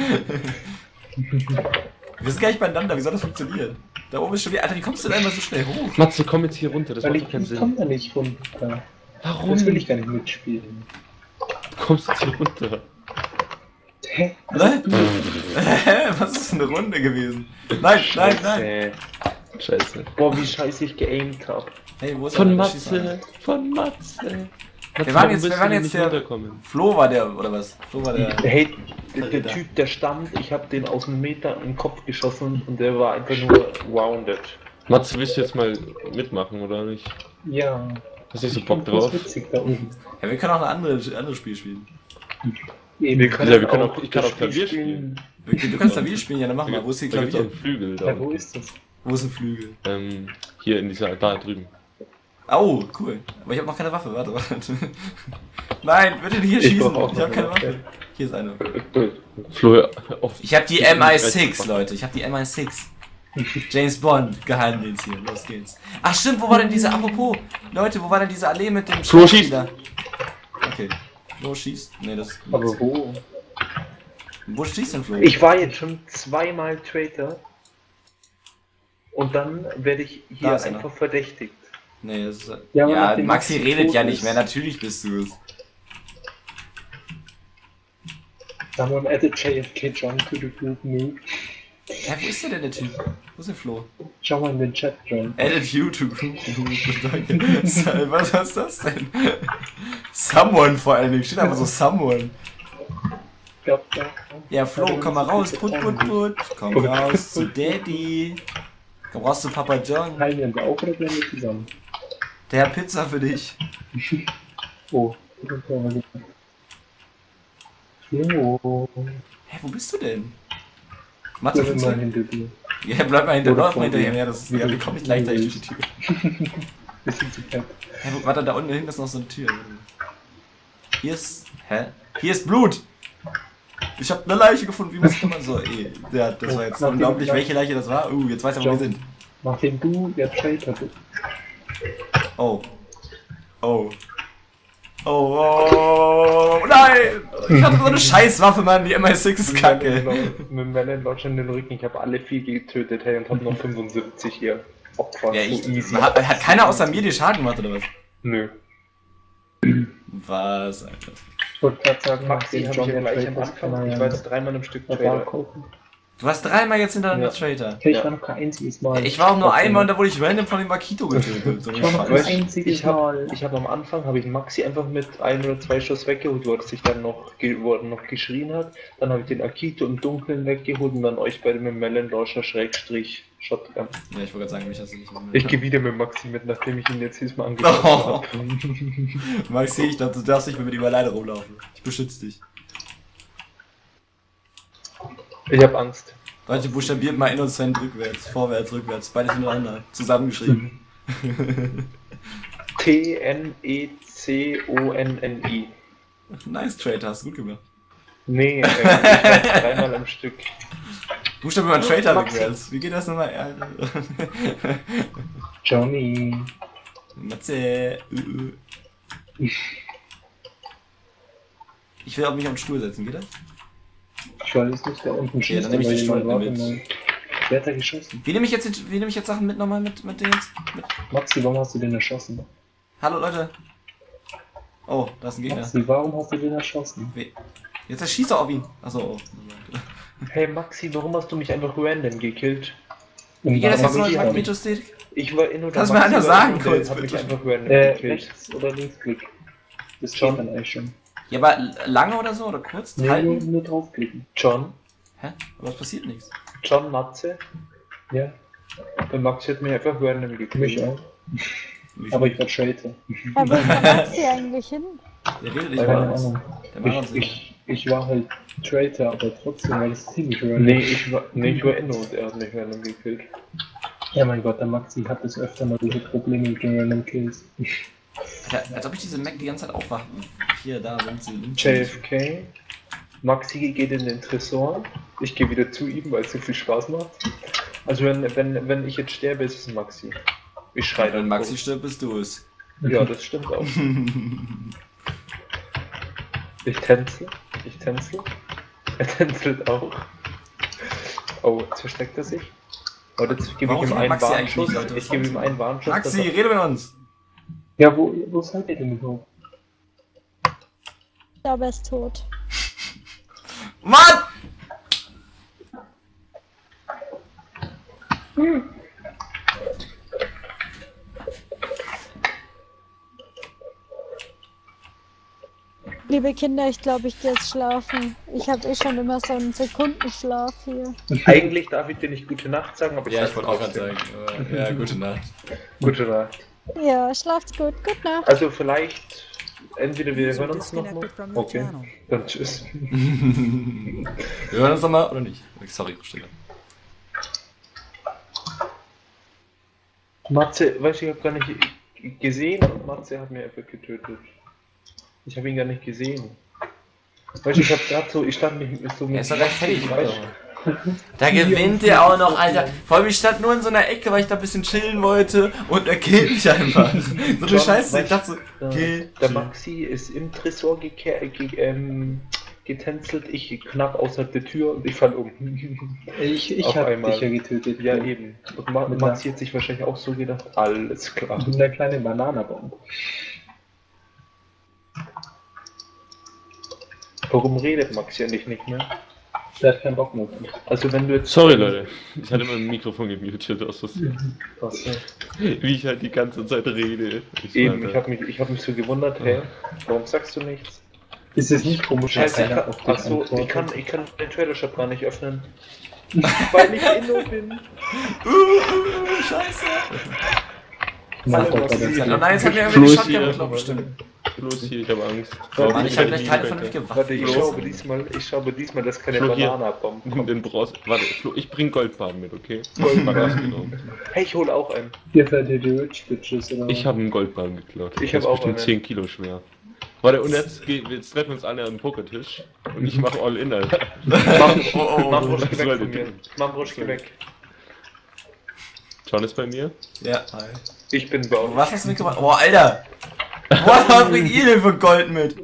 Wir sind gar nicht beieinander, wie soll das funktionieren? Da oben ist schon wieder. Alter, wie kommst du denn immer so schnell hoch? Matze, komm jetzt hier runter, das Weil macht ich doch keinen komme Sinn. da nicht runter. Warum? Das will ich gar nicht mitspielen. Du kommst jetzt hier runter. Hä? Nein? Hä? Was ist für eine Runde gewesen? Nein, nein, nein. Scheiße. Boah, wie scheiße ich geaimt hab. Hey, wo ist Von er? Schieß mal. Matze, von Matze. Wir waren jetzt der. runterkommen. Flo war der, oder was? Flo war der. Hey, der Alter. Typ, der stand, ich habe den aus dem Meter in den Kopf geschossen und der war einfach nur wounded. Matze, willst du jetzt mal mitmachen, oder nicht? Ja. Hast du nicht so Ich Bock find das drauf? witzig da unten. Ja, wir können auch ein anderes Spiel spielen. Eben. Wir können, Ja, wir können auch- ich kann das auch Klavier Spiel spielen. Du kannst Klavier spielen, ja, dann mach mal. Wo ist die Da gibt's auch Klavier? einen Flügel da. Ja, wo ist das? Wo ist ein Flügel? Hier in dieser, da drüben. Oh, cool. Aber ich habe noch keine Waffe, warte. Nein, bitte nicht hier Ich schießen. brauch auch Ich habe noch keine eine Waffe. Hier ist eine. Flo, hör auf. Ich habe die MI6, Leute. Ich habe die MI6. James Bond, Geheimdienst hier. Los geht's. Ach stimmt, wo war denn diese, apropos, Leute, wo war denn diese Allee mit dem Flo schießt. Schauspieler? Okay. Flo schießt? Nee, das... Aber wo? Wo schießt denn Flo? Ich war jetzt schon zweimal Traitor und dann werde ich Da hier ist er einfach verdächtigt. Nee, das ist... Ja, aber Ja, nachdem Maxi Maxi redet tot ja nicht ist. mehr. Natürlich bist du es. Someone added JFK John to the group move. Hä, wo ist der Typ? Wo ist der Flo? Schau mal in den Chat, John. Added you to group. Danke. Was ist das denn? Someone vor allen Dingen. Steht einfach so Someone. Ja. Ja, Flo, komm mal raus. Put. Komm raus zu Daddy. Komm raus zu Papa John. Teilen wir uns auch oder bleiben wir zusammen? Der hat Pizza für dich. Oh, das ist aber gut. Flo. Hä, wo bist du denn? Ich Matze, bin mal funktioniert? hinter dir. Ja, bleib mal hinter. Oder Lauf vor mal hinterher. dir. Ja, das ist, ja, wie komme ich gleichzeitig durch die Tür? Bisschen zu fett. Hä, warte, da unten hinten ist noch so eine Tür. Hier ist... Hä? Hier ist Blut! Ich hab eine Leiche gefunden, wie muss man so... Ja, das war jetzt Nachdem- unglaublich, welche Leiche das war. Jetzt weiß er, wo wir sind. Nachdem du der Traitor bist. Oh. Oh. Oh, nein! Ich hatte so eine Scheißwaffe, Mann, die MI6 ist kacke. Mit Melon Launcher in den Rücken, ich habe alle 4 getötet, hey, und habe noch 75 hier. Opfer, Ja, so easy. hat keiner außer mir dir Schaden gemacht, oder was? Nö. Was, Alter? Ich wollte gerade sagen, Maxi nachdem habe ich John ja der gleich am Traitor ist, kann Anfang, er ich ja war jetzt 3-mal im Stück eine Traitor. Bar kaufen. Du warst dreimal jetzt hintereinander Ja. Traitor. Okay, ich Ja. war noch kein einziges Mal. Ich war auch nur einmal und da wurde ich random von dem Makito getötet. So Ich war noch eine kein Scheiße. einziges Ich Mal. habe am Anfang habe ich Maxi einfach mit 1 oder 2 Schuss weggeholt, wo er sich dann noch, wo er noch geschrien hat. Dann habe ich den Akito im Dunkeln weggeholt und dann euch beide mit Melon Launcher Schrägstrich Shotgun. Ja, ich wollte gerade sagen, mich hast du nicht Ich gehe wieder mit Maxi mit, nachdem ich ihn jetzt diesmal angegriffen Oh. habe. Maxi, ich dachte, du darfst nicht mehr mit ihm alleine rumlaufen. Ich beschütze dich. Ich hab Angst. Leute, buchstabiert mal Innocent rückwärts, vorwärts, rückwärts, beides hintereinander, zusammengeschrieben. T-N-E-C-O-N-N-I. Nice Traitor, hast du gut gemacht. Nee, ich war dreimal am Stück. Buchstabiert mal Traitor rückwärts. Wie geht das nochmal? Johnny. Matze. Ich will auch mich auf den Stuhl setzen, geht das? Ich weiß nicht, da unten schießt. dann nehme ich die Stuhl mit. Wer hat da geschossen? Wie nehme ich jetzt Sachen mit nochmal mit Dingens? Maxi, warum hast du den erschossen? Hallo Leute. Oh, da ist ein Gegner. Maxi, warum hast du den erschossen? Jetzt erschießt er auf ihn. Achso, oh. Hey Maxi, warum hast du mich einfach random gekillt? Wie geht das jetzt noch mit mit Mythosthetik? Ich war in oder Kannst du mir einer sagen, kurz? Hab mich einfach random gekillt. Rechts oder Linksklick? Das steht dann eigentlich schon. Ja, aber lange oder so? Oder kurz? Nee, Halten? nur draufklicken. John? Hä? Aber es passiert nichts. John Matze? Ja, Der Maxi hat mich einfach random gekillt. mich auch. Aber ich war Traitor. Aber wo ist der Maxi eigentlich hin? Der redet nicht Keine mal was. Ahnung. Der macht uns nicht. Ich war halt Traitor, aber trotzdem war das ziemlich random. Nee, ich war Inno und er hat mich random gekillt. Ja mein Gott, der Maxi hat das öfter mal diese Probleme mit den Random Kills. Alter, als ob ich diese Mac die ganze Zeit aufwache. Hier, da sind sie. JFK. Maxi geht in den Tresor. Ich gehe wieder zu ihm, weil es so viel Spaß macht. Also wenn ich jetzt sterbe, ist es Maxi. Ich schreie Wenn dann. Maxi stirbt, bist du es. Ja, das stimmt auch. Ich tänzel. Er tänzelt auch. Oh, jetzt versteckt er sich. Oh, jetzt gebe ich Warum ihm einen Maxi eigentlich Warnschuss. nicht, Leute? Ich gebe ihm einen Warnschuss. Maxi, dass er- rede mit uns! Ja, wo seid ihr denn überhaupt? Ich glaube, er ist tot. Mann! Liebe Kinder, ich glaube, ich gehe jetzt schlafen. Ich habe schon immer so einen Sekundenschlaf hier. Eigentlich darf ich dir nicht gute Nacht sagen, aber Ja, sag's ich wollte auch gerade trotzdem. sagen. Ja, gute Nacht. Gute Nacht. Ja, schlaft's gut. Gute Nacht. Also vielleicht, entweder wir hören uns nochmal. Okay, dann tschüss. Wir hören uns nochmal oder nicht? Sorry, Stille. Matze, weißt du, ich habe gar nicht gesehen und Matze hat mir einfach getötet. Ich habe ihn gar nicht gesehen. Weißt du, ich stand nicht so mit. Er ist doch recht fertig, Alter. Da gewinnt er auch noch, Alter. Vor allem, ich stand nur in so einer Ecke, weil ich da ein bisschen chillen wollte und er killt mich einfach. So eine John, Scheiße, ich weißt dachte so, kill. Der Maxi ist im Tresor getänzelt, ich knapp außer der Tür und ich fall um. Ich Auf hab einmal. dich ja getötet. Ja, eben. Und Maxi hat sich wahrscheinlich auch so gedacht, alles klar. Mit einer kleinen Bananenbombe. Warum redet Maxi eigentlich nicht mehr? Der hat keinen Bock mehr. Also wenn du jetzt... Sorry Leute, ich hatte mein Mikrofon gemutet aus Versehen. Achso. Wie ich halt die ganze Zeit rede. Eben, ich hab mich so gewundert, hä? Warum sagst du nichts? Ist es nicht komisch, dass Scheiße, einer auf dich achso, ich antwortet? kann den Trailer Shop gar nicht öffnen. Weil ich Inno bin. Scheiße. Na, Alle Gott, Maxi. das ist Ja, ja- nein, jetzt hat mir Flo irgendwie die ist Shotgun hier. geklopft, bestimmt. Los hier, ich habe Angst. Mann, ich hab gleich keine Bitte. vernünftige Warte, ich Waffe. schaue diesmal, dass keine Flo, hier. Bananenbomben Nimm kommen. den Bros. Warte, Flo, ich bring Goldbarren mit, okay? Goldbarren. Genau. Hey, ich hole auch einen. Hier fällt dir die Rich Bitches, oder? Ich habe einen Goldbarren geklaut. Ich Der hab ist auch bestimmt einen. 10 Kilo schwer. Warte, und jetzt treffen wir uns alle am Pokertisch und ich mache All-In, Alter. Mambrosch, geh das war weg von der mir. Ding. Mambrosch, geh weg. John ist bei mir. Ja, hi. Ich bin bei euch. Was hast du mitgebracht? Boah, Alter! Was bringt ihr denn für Gold mit?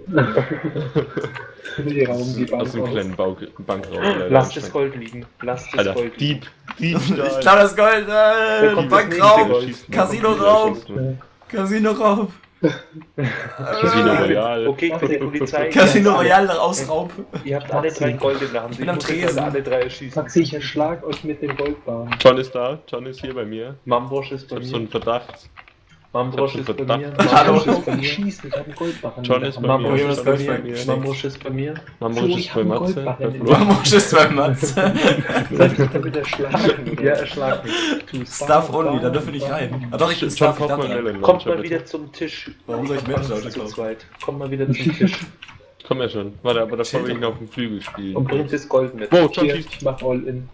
Die Raum, die Bank Aus einem aus. kleinen Bankraum. Alter. Lasst das Gold liegen. Lasst das Alter, Gold liegen. Diebstahl. Ich glaube das Gold, kommt das Bankraum, nächste Gold. Casino-Raum, Casino-Raum, Casino Royale. Okay, ich bin die Polizei. Casino Royale Rausraub. Ihr habt alle drei Gold in der Hand. Ich bin am muss euch Tresen. alle drei erschießen. Maxi, ich erschlag euch mit dem Goldbahn. John ist da, John ist hier bei mir. Mambrosch ist Ich bei hab so mir. einen Verdacht. Mambrosch ich ist hab bei schon mir. Hallo. Mambrosch ist bei Ich mir. schieße, ich hab einen Goldbahn. John ist bei Mambrosch mir. ist bei Gold bei mir. mir. Mambrosch ist bei mir. Mambrosch Flo, ist ich bei hab einen Matze. Goldbarren. Bei Flo. Warum ist bei Matze? Soll ich dich da wieder schlagen? Ja, erschlag mich. Stuff only, da dürfen wir nicht rein. Ah doch, ich bin John, Stuff, ich kauf darf mal rein. Melon Kommt Launcher, mal bitte. wieder zum Tisch. Warum soll ich Melon Launcher Zu kaufen? zweit. Kommt mal wieder zum Tisch. komm ja schon. Warte, aber davor will ich noch auf dem Flügel spielen. Und bringt das Gold mit. Wow, John Hier, schießt. ich mach All-In.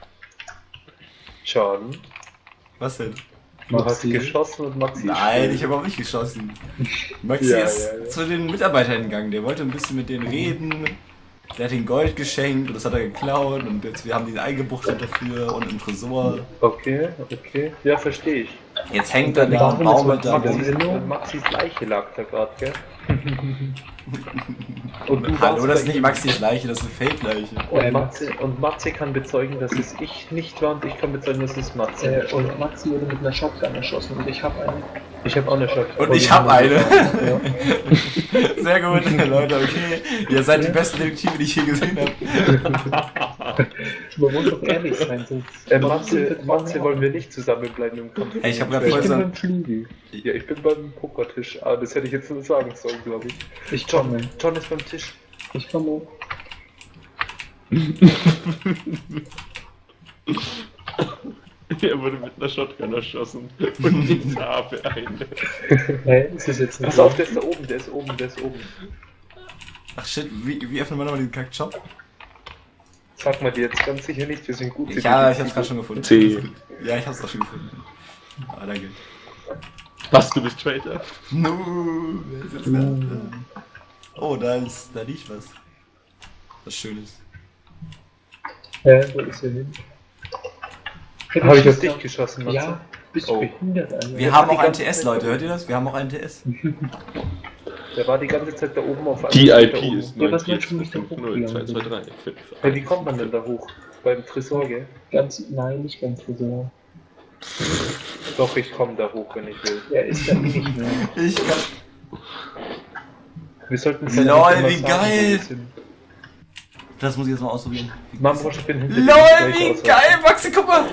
John, Was denn? du hast geschossen und Maxi Nein, ich habe auch nicht geschossen. Maxi Ja, ist ja, ja. zu den Mitarbeitern gegangen. Der wollte ein bisschen mit denen reden. Der hat ihnen Gold geschenkt und das hat er geklaut. Und jetzt, wir haben ihn eingebuchtet dafür und im Tresor. Okay, okay. Ja, verstehe ich. Jetzt hängt er da Warum und baumelt ist da Maxi rum. Maxis Leiche lag da gerade, gell? Und du Hallo, warst das ist bei nicht ihm. Maxis Leiche, das ist eine Fake-Leiche. Und Matze kann bezeugen, dass es ich nicht war und ich kann bezeugen, dass es Matze war. Und Maxi wurde mit einer Shotgun erschossen und ich habe eine. Ich habe auch eine Shotgun. Und ich habe eine. Ja. Sehr gut, Leute, okay. Ihr seid die besten Detektive, die ich je gesehen habe. Man muss doch ehrlich sein, sonst. Matze wollen wir nicht zusammenbleiben im Kampf. Ey, ich hab grad Ich voll bin so- beim Flügel. Ja, ich bin beim Pokertisch. Aber das hätte ich jetzt nur sagen sollen, glaube ich. komme. John ist beim Tisch. Ich komme. Er wurde mit einer Shotgun erschossen. Und ich habe eine. Hä? Ist das jetzt nicht Pass auf, der ist da oben, der ist oben, der ist oben. Ach shit, wie öffnet man nochmal den Kack-Shop? Sag mal dir jetzt ganz sicher nicht, wir sind gut. Ja, ich hab's gerade schon gefunden. C. Ja, ich hab's auch schon gefunden. Ah, danke. Was, du bist Traitor? No, wer ist jetzt da? Oh, da liegt was. Was Schönes. Hä? Wo ist der hin? Habe ich auf dich geschossen, Matze? Ja, bist du Oh. behindert, Alter. Wir haben auch einen TS, Leute, hört ihr das? Wir haben auch einen TS. Der war die ganze Zeit da oben auf Die da IP oben. ist Ja, was meinst du, wie ich da hochgegangen 94223. Ja, wie kommt man denn da hoch? Beim Tresor, gell? Nein, nicht ganz so. Doch, ich komme da hoch, wenn ich will. Er ist da nicht mehr. Ich kann. Wir sollten Lol, immer wie sagen, geil! wo wir sind. Das muss ich jetzt mal ausprobieren. Mamrosch, ich bin hinter dir, LOL, ich wie gleich geil, Maxi, guck mal!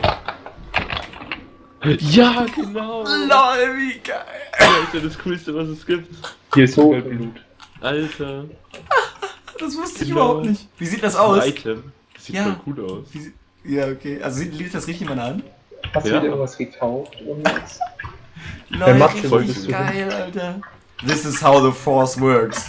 Ja, genau! LOL, wie geil! Das ist ja das Coolste, was es gibt. Hier ist So sogar Blut. Alter. Das wusste ich Genau. überhaupt nicht. Wie sieht das aus? Ein Item. Das sieht Ja. voll cool aus. Ja, okay. Also liegt das richtig in meiner Hand? Hast du Ja. wieder irgendwas gekauft? Irgendwas? LOL, Matze, richtig wolltest du geil, Alter. This is how the Force works.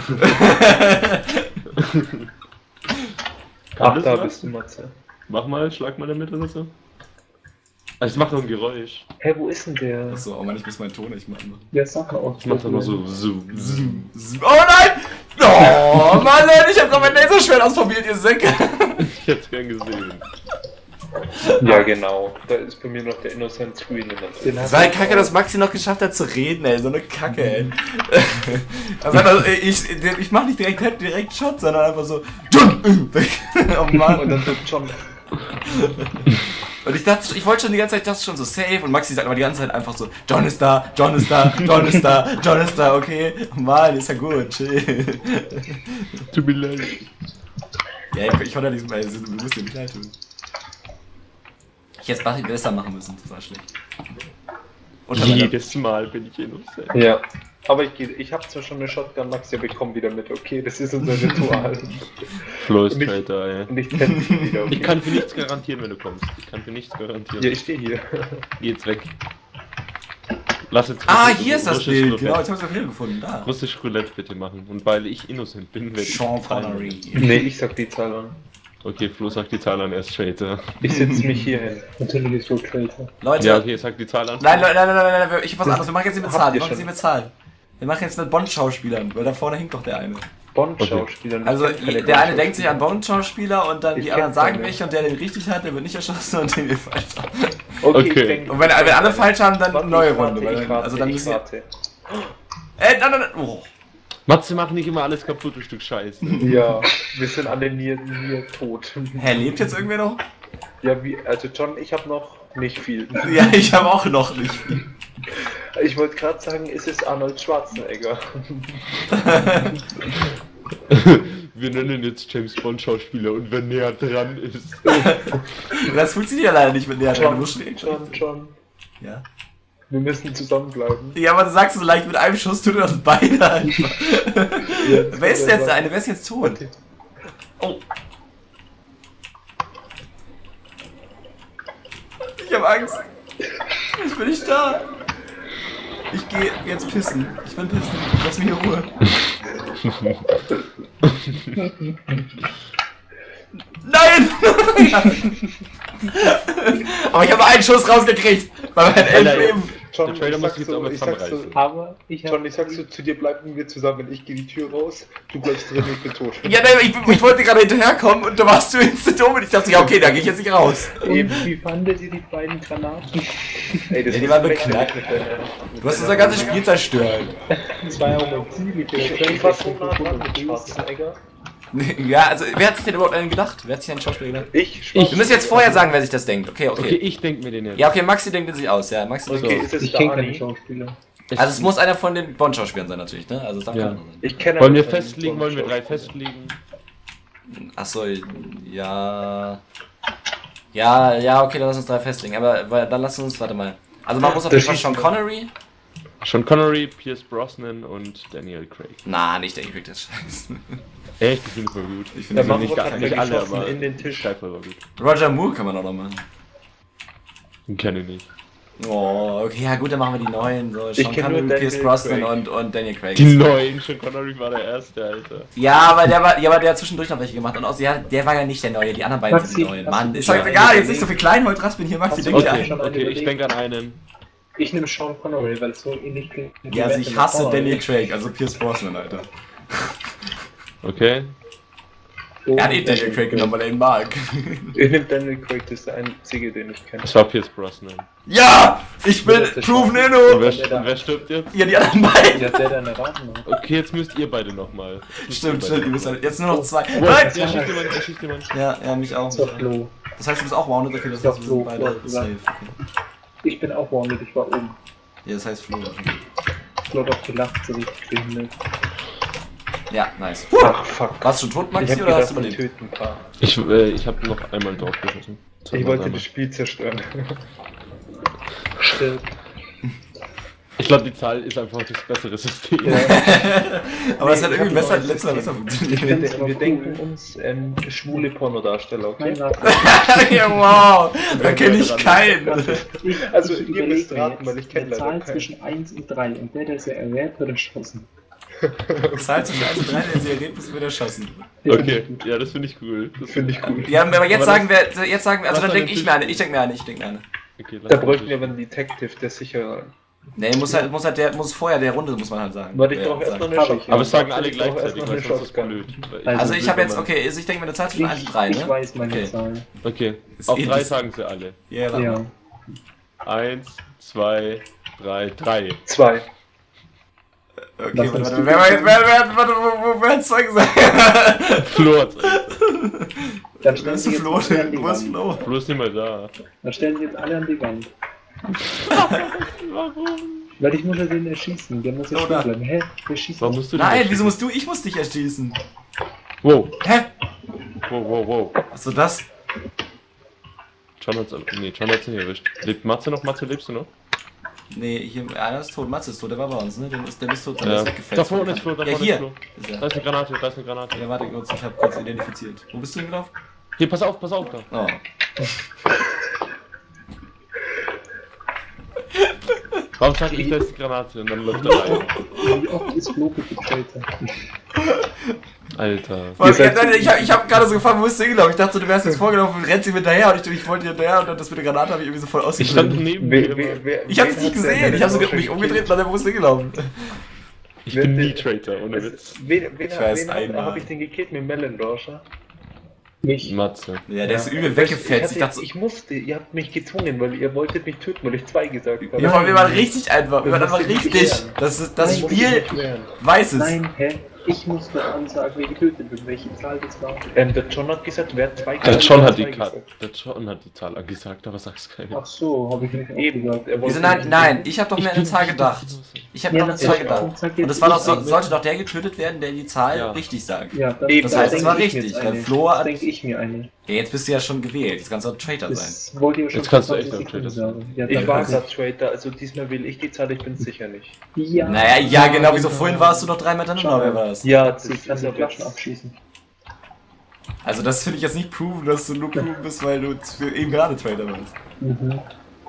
Ach, das da was? bist du, Matze. Mach mal, schlag mal damit oder so. Also, es macht noch ein Geräusch. Hä, wo ist denn der? Achso, oh Mann, ich muss meinen Ton nicht machen. Ja, sag mal auch. Es macht doch nur so. Oh nein! Oh Mann, Leute, ich hab gerade mein Laserschwert ausprobiert, ihr Säcke. Ich hätt's gern gesehen. Ja, genau. Da ist bei mir noch der Innocent Screen in der Den Das hast war du eine Kacke, auch. dass Maxi noch geschafft hat zu reden, ey. So eine Kacke, ey. Also, ich mach nicht direkt Shot, sondern einfach so. John! Weg. Oh Mann. Und dann wird John. Und ich dachte, ich wollte schon die ganze Zeit, das schon so safe. Und Maxi sagt aber die ganze Zeit einfach so: John ist da, John ist da, John ist da, John ist da, okay. Mann, ist ja gut, chill. Tut mir leid. Ja, ich konnte ja nicht, also, du musst dir nicht leid tun. Ich hätte es besser machen müssen, das war schlecht. Und Jedes Mal bin ich innocent. Ja. Aber ich habe zwar schon eine Shotgun, Maxi, aber ich komme wieder mit, okay? Das ist unser Ritual. Flo ist Und ich- Traitor, ey. Und ich kenne dich wieder, okay? Ich kann für nichts garantieren, wenn du kommst. Ich kann für nichts garantieren. Ja, ich stehe hier. Geh jetzt weg. Lass jetzt hier ist das russisch Bild. Roulette. Genau, jetzt habe ich es wieder gefunden. Da. Russisch Roulette bitte machen. Und weil ich innocent bin, werde ich Sean die Zahl Connery. nennen. Nee, ich sag die Zahl an. Okay, Flo sagt die Zahl an, er ist Traitor. Ich setze mich hier hin. Natürlich ist so Traitor. Leute, Ja, okay, sag die Zahl an. nein, ich hab was anderes. Wir machen jetzt nicht mit Habt Zahlen. Wir ihr machen jetzt schon? nicht mit Zahlen. Wir machen jetzt mit Bond-Schauspielern, weil da vorne hinkt doch der eine. Bond-Schauspieler. Also der eine denkt sich an Bond-Schauspieler und dann Ich die anderen kenn sagen keine. welche und der den richtig hat, der wird nicht erschossen und den wir falsch haben. Okay, Okay. ich denk, Und wenn alle falsch haben, dann Warte, neue ich Runde. warte, Weil ich dann, warte, also dann ich müssen warte. nein. Oh. Matze, mach nicht immer alles kaputt, du Stück Scheiße. Ja, wir sind alle nie tot. Hä, lebt jetzt irgendwer noch? Ja, also John, ich habe noch nicht viel. Ja, ich habe auch noch nicht viel. Ich wollte gerade sagen, es ist Arnold Schwarzenegger. Wir nennen jetzt James Bond Schauspieler und wer näher dran ist. Das funktioniert ja leider nicht mit der du musst stehen. John. Ja. Wir müssen zusammenbleiben. Ja, aber du sagst so leicht, mit einem Schuss tut er das beide einfach. Wer ist jetzt der eine? Wer ist jetzt tot? Oh. Ich hab Angst. Ich bin nicht da. Ich gehe jetzt pissen. Ich bin pissen. Lass mich in Ruhe. Nein! Aber ich habe einen Schuss rausgekriegt. Bei meinen 11 Leben. John, Der Trailer ich muss sag jetzt so, auch mit ich sag so, zusammenreißen. Aber ich John, ich sag so, zu dir bleiben wir zusammen. Ich gehe die Tür raus, du bleibst drin, ich bin tot. Ja, nee, ich wollte gerade hinterherkommen und da warst du instant um und ich dachte, ja okay, da gehe ich jetzt nicht raus. Und wie fandet ihr die beiden Granaten? Ey, das Ja, die ist waren weg beknackt. mit deiner- Du hast unser ganzes Spiel zerstört. Das war ja auch noch ziemlich. Ich war so nah dran mit Schwarzenegger. Ja, also wer hat sich denn überhaupt einen gedacht? Wer hat sich einen Schauspieler gedacht? Wir müssen jetzt vorher sagen, wer sich das denkt. Okay. Okay, ich denke mir den jetzt. Ja, okay, Maxi denkt den sich aus. Ja, Maxi denkt Okay, sich ist es Ich der kenne keine Ani? Schauspieler. Also es muss einer von den Bond-Schauspielern sein natürlich, ne? Also es darf Ja. keiner sein. Ich kenne Wollen wir einen von den festlegen? Wollen wir 3 Schauspielern. festlegen? Achso, ja. Ja, okay, dann lass uns 3 festlegen. Aber dann lass uns, warte mal. Also man muss auf jeden Fall Sean Connery. Sean Connery, Pierce Brosnan und Daniel Craig. Na, nicht der Krieg, das Scheiße. Echt, ich finde voll gut. Ich finde Ja, nicht, Margot hat nicht alle, geschossen aber in den Tisch. Skyfall war gut. Roger Moore kann man auch noch machen. Den kenne ich nicht. Oh, okay, ja gut, dann machen wir die neuen. So, Ich Sean kenn nur Connery, Pierce Daniel Brosnan Craig. und Daniel Craig. Die neuen, Sean Connery war der erste, Alter. Ja, aber der hat zwischendurch noch welche gemacht. Und außer, ja, der war ja nicht der Neue, die anderen beiden sind die Maxi, Neuen. hast Mann, du ist schon doch einen egal, jetzt überlegt? nicht so viel Kleinhold raspeln hier, Maxi, Hast du denkt schon ja. einen Okay, ich überlegt? denke an einen. Ich nehme Sean Connery, weil es so ähnlich klingt. wie Ja, also Matthew ich hasse McConaughey. Daniel Craig, also Pierce Brosnan, Alter. Okay. Er hat eh Daniel Craig genommen, weil er ihn mag. Ich nehme Daniel Craig, das ist der einzige, den ich kenne. Das war Pierce Brosnan. Ja! Ich bin Proven Und Inno! wer stirbt jetzt? Ja, die anderen beiden. Ja, der deine Raten hat. Okay, jetzt müsst ihr beide nochmal. Stimmt, ihr müsst halt, jetzt nur noch 2. Wow, Nein! der schießt jemand, der schießt jemand. Ja, mich auch. So, Flo. Das heißt, du bist auch wounded, okay, das Ja, heißt, wir sind Flo, beide Flo, safe. ja. Okay. Ich bin auch wounded, ich war oben. Ja, das heißt Flo. Flo hat auch gelacht, so richtig behindert. Ja, nice. Ach, fuck. Warst du schon tot, Ich Maxi, hab oder hast gedacht, du wir überlebt? töten kann. Ich habe noch einmal drauf geschossen. Ich wollte das Spiel zerstören. Stirb. Ich glaube, die Zahl ist einfach das bessere System. Aber es hat Nee, irgendwie ich besser, hab ein letztes Mal neues besser funktioniert. Wir denken uns schwule Pornodarsteller, okay? Nein, warte. Ja, wow, da kenne ich keinen. Also, Ich ihr müsst überlege mir raten, weil ich jetzt kenne eine leider Zahl keinen. zwischen 1 und 3 und der sehr erwähnt, wird erschossen. Zahl zwischen 1 und 3, der sie Ergebnis wird erschossen. Okay, ja, das finde ich cool. Das finde ich cool. Ja, aber jetzt Aber sagen wir, also Was dann an denke den ich mir eine, ich denke mir eine. Okay, Da bräuchten wir aber einen Detective, der sicher... Nee, muss vorher der Runde, muss man halt sagen. Warte, ich Ja, brauche erst noch sagen. eine Aber Shotgun. Aber es sagen alle Ich brauche erst gleichzeitig, noch weil eine sonst ist das Shotgun. blöd. Also ich habe jetzt, wenn man- okay, ich denke mir eine Zahl zwischen 1 und 3, ne? Ich weiß meine Okay. Zahl. Okay, Ist auf eh 3 das- sagen sie alle. Ja, Ja. 1, 2, 3, 3. 2. Okay, Was warte, hast warte, du wer hat 2 gesagt? Flo hat's. Dann Wo stellen ist sie jetzt Flo alle an denn? die Wo ist Wand. Flo? Flo ist nicht mal da. Dann stellen sie jetzt alle an die Wand. Warum? Weil ich muss ja den erschießen, der muss ja Oh, stehen da. bleiben. Hä? Wer schießt Warum denn? musst du Nein, denn wieso musst du? Ich muss dich erschießen. Wow, Hä? wow. Achso, das? John hat's nicht erwischt. Lebt Matze noch? Matze, lebst du noch? Nee, hier, einer ist tot, Matze ist tot, der war bei uns, ne? Der ist tot, der Ja. ist weggefällt. Da vorne ist Flo, da Ja, vorne hier. ist Flo. Ist er. Da ist eine Granate, da ist eine Granate. Ja, warte kurz, ich hab kurz identifiziert. Wo bist du hingelaufen? Hier, pass auf da. Oh. Warum sag ich, da ist die Granate? Und dann läuft er rein. Wie oft ist Flo getötet? Alter. Ich hab gerade so gefragt, wo bist du hingelaufen? Ich dachte, so, du wärst jetzt vorgelaufen und rennst ihm hinterher und ich wollte hinterher und dann das mit der Granate habe ich irgendwie so voll Ich stand ausgeblendet. neben dir. Ich hab's nicht gesehen, ich hab so mich umgedreht und dann wo bist du hingelaufen? Ich bin nie Traitor, ohne Witz. Wen weiß einmal. habe ich denn gekillt mit Melon Doscher? Mich. Matze. Ja, der ist so übel weggefetzt. Ich dachte so, Ich musste, ihr habt mich gezwungen, weil ihr wolltet mich töten, weil ich 2 gesagt habe. ja, wir waren richtig einfach, wir waren Das einfach musst du richtig. klären. Das Nein, Spiel weiß es. Nein, hä? Ich muss doch ansagen, wer getötet wird, welche Zahl das war. Der John hat gesagt, wer hat 2 Der gesagt? John wer hat die zwei Karte. gesagt. Der John hat die Zahl angesagt, aber sag's keiner. Ach so, habe ich nicht Eben, gesagt. er wollte Wieso, nein, mich nein, ich habe doch mir eine bin Zahl nicht gedacht. innocent. Ich habe Ja, noch eine Zahl natürlich. gedacht. Sag jetzt Und das war doch nicht, sollte doch der getötet werden, der die Zahl Ja. richtig sagt. Ja, Eben, Das heißt, es denke war ich mir richtig, jetzt weil eine. Flo hat. Denke ich mir eine. Ja, jetzt bist du ja schon gewählt, jetzt kannst du auch Traitor sein. Das wollte ich ja schon Jetzt kannst du 20 echt auch Traitor Sekunden sagen. Ja, Ich dann war kannst gerade Traitor, also diesmal will ich die Zahl, ich bin sicher nicht. du- Ja. Naja, ja, genau, wieso vorhin warst du doch 3 miteinander, wer war das? Ja, Sie kann die Flaschen abschießen. Also, das finde ich jetzt nicht proven, dass du nur proven bist, weil du für eben gerade Traitor warst. Mhm.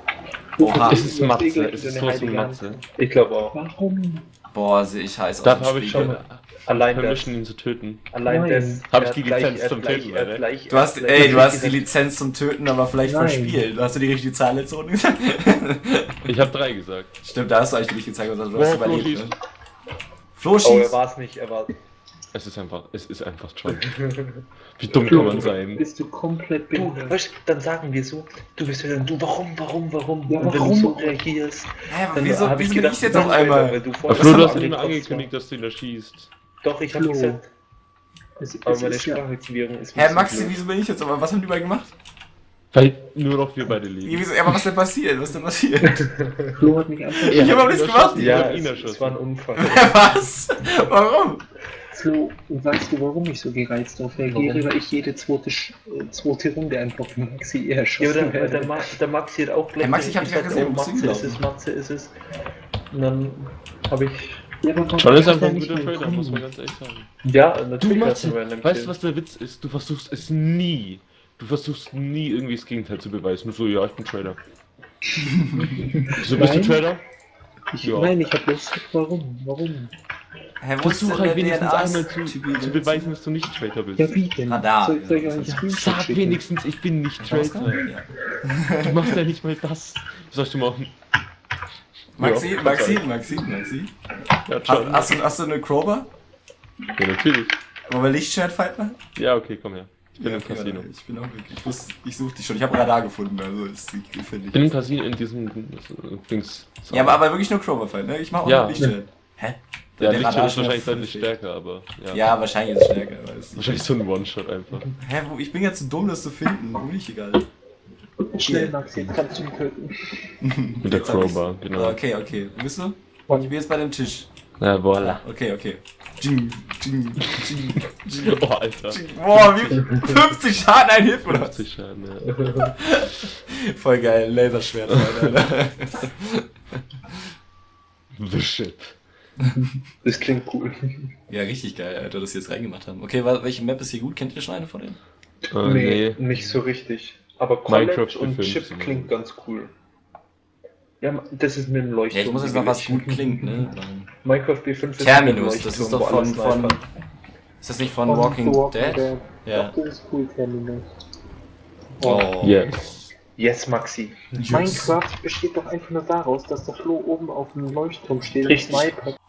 Oha. Es ist Matze, es ist sowas von Matze. Ich glaube auch. Warum? Boah, sehe ich heiß aus. Da dem habe ich Spiegel. schon Allein das. permission, ihn zu töten. Allein Nein. das. Hab ich die Lizenz zum Töten, oder? Du hast, du hast die Lizenz zum Töten, aber vielleicht Nein. verspielt. Hast du die richtige Zahl jetzt so gesagt? Ich habe 3 gesagt. Stimmt, da hast du eigentlich nicht gezeigt, was du hast Flo überlebt. schießt. Ne? Flo Oh, er schießt. war es nicht, er war. Es ist einfach John. Wie dumm kann man sein? Bist du komplett Du, behindert? weißt, dann sagen wir so, du wirst ja dann, du, warum? Ja, Und wenn du warum? so reagierst, Hä, dann wieso hab bin ich gedacht, jetzt auf nein, einmal? weil du Aber vorher Flo, du hast gesagt immer hast, angekündigt, dass du ihn erschießt. Doch, ich hab Flo. gesagt, Es aber meine ist ja, Sprachaktivierung ist Hä, Maxi, wieso bin ich jetzt aber? Was haben die beiden gemacht? Weil nur noch wir beide leben. Wieso, aber was denn passiert? Was denn passiert? Flo hat mich einfach... Ich hab auch nichts gemacht. Ich Ja, hab ihn es erschossen. war ein Unfall. Was? Warum? Flo, weißt du, warum ich so gereizt darauf reagiere? Weil ich jede zweite Runde einfach von Maxi eher Ja, erschossen aber der Maxi hat auch gleich Hey, Maxi, ich hab dich ja gesagt, gesehen, oh, du bist Matze ist hingelaufen. es, Matze ist es. Und dann hab ich... Ja, aber warum John ist hat einfach er ein nicht guter mehr Trader, muss man gekommen? ganz ehrlich sagen. Ja, Du natürlich hast Matze, du random weißt du, Kill. was der Witz ist? Du versuchst es nie. Du versuchst nie irgendwie das Gegenteil zu beweisen. Nur so, ja, ich bin Trader. So, bist du Nein. Trader? Ja. Nein, ich hab bloß gesagt, warum? Hä, wo ist Versuch denn halt der wenigstens einmal DNA-Typ? zu beweisen, dass du nicht Trader bist. Ja, wie denn? Radar. Soll ich euch einen Screenshot Sag schicken? wenigstens, ich bin nicht Trader. Ja. Du machst ja nicht mal das. Was sollst du machen? Maxi, Ja, Maxi, total. Maxi, Maxi. Ja, John. Hast du eine Crowbar? Ja, natürlich. Wollen wir Lichtschwert-Fight machen? Ja, okay, komm her. Ich bin Ja, im okay, Casino. warte, ich bin auch wirklich. Ich suche dich schon. Ich habe Radar gefunden, also ist finde Ich bin im ich. Casino in diesem Dings. Ja, aber wirklich nur Crowbar-Fight, ne? Ich mache auch Ja. noch Lichtschwert. Hä? Der Radar Lichtschwert ist schon wahrscheinlich voll deutlich steht. stärker, aber ja. Ja, wahrscheinlich ist es stärker. Aber es Wahrscheinlich so ein One-Shot einfach. Hä, ich bin ja zu dumm, das zu finden. Wo bin ich egal? Schnell, Maxi, kannst du ihn töten. Mit der Jetzt hab ich's. Crowbar, genau. Okay, okay. Wo bist du? Ich bin jetzt bei dem Tisch. Ja, voilà. Okay, okay. Jing, jing, jing, jing, Oh, Alter. jing. Boah, wie 50 Schaden ein Hit, oder? 50 Schaden, ja. Voll geil, Laserschwert, Alter. The shit. Das klingt cool. Ja, richtig geil, Alter, dass sie jetzt reingemacht haben. Okay, welche Map ist hier gut? Kennt ihr schon eine von denen? Nee. Nicht so richtig. Aber Minecraft College und B5 Chip sind klingt ganz cool. Ja, das ist mit dem Leuchtturm. Ja, ich muss jetzt noch was gut klingt, ne? Minecraft B5 ist Terminus, mit dem das ist Leuchtturm, doch wo alles von. Sniper. Ist das nicht von Walking Dead? Ja. Doch, das ist cool, Terminus. Oh. Yes. Yes, Maxi. Minecraft besteht doch einfach nur daraus, dass der Flo oben auf dem Leuchtturm steht Richtig. und snipert